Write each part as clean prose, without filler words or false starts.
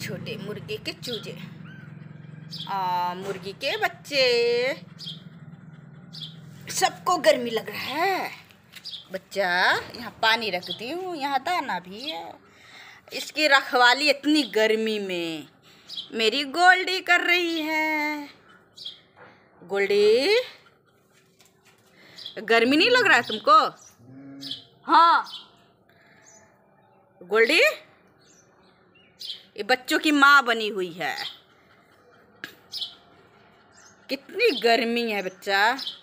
छोटे मुर्गे के चूजे, मुर्गी के बच्चे, सबको गर्मी लग रहा है। बच्चा यहाँ पानी रखती हूँ, यहाँ दाना भी है। इसकी रखवाली इतनी गर्मी में मेरी गोल्डी कर रही है। गोल्डी, गर्मी नहीं लग रहा है तुमको? हाँ गोल्डी, ये बच्चों की माँ बनी हुई है। कितनी गर्मी है बच्चा।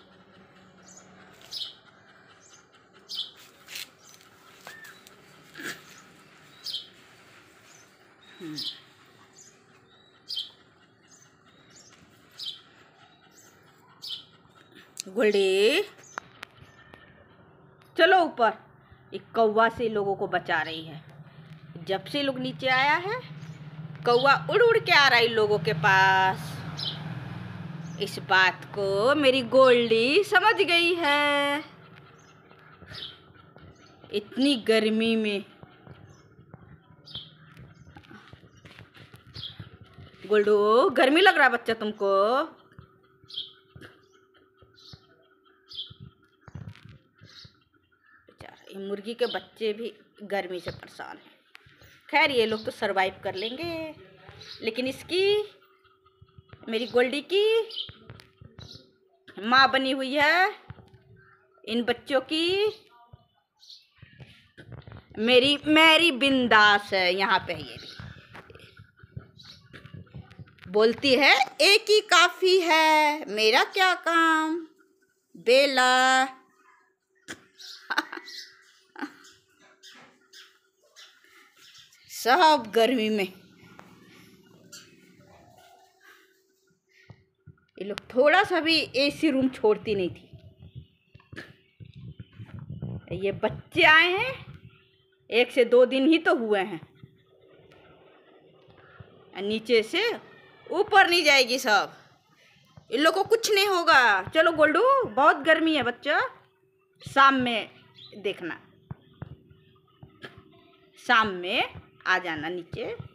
गोल्डी, चलो ऊपर। एक कौवा से लोगों को बचा रही है। जब से लोग नीचे आया है, कौवा उड़ उड़ के आ रहा है लोगों के पास। इस बात को मेरी गोल्डी समझ गई है। इतनी गर्मी में गोल्डू, गर्मी लग रहा है बच्चा तुमको? ये मुर्गी के बच्चे भी गर्मी से परेशान हैं। खैर ये लोग तो सरवाइव कर लेंगे, लेकिन इसकी, मेरी गोल्डी की माँ बनी हुई है इन बच्चों की मेरी बिंदास है। यहाँ पे ये भी बोलती है, एक ही काफी है, मेरा क्या काम बेला। सब गर्मी में ये लोग थोड़ा सा भी एसी रूम छोड़ती नहीं थी। ये बच्चे आए हैं, 1 से 2 दिन ही तो हुए हैं। नीचे से ऊपर नहीं जाएगी सब। इन लोग को कुछ नहीं होगा। चलो गोल्डू, बहुत गर्मी है बच्चा। शाम में देखना, शाम में आ जाना नीचे।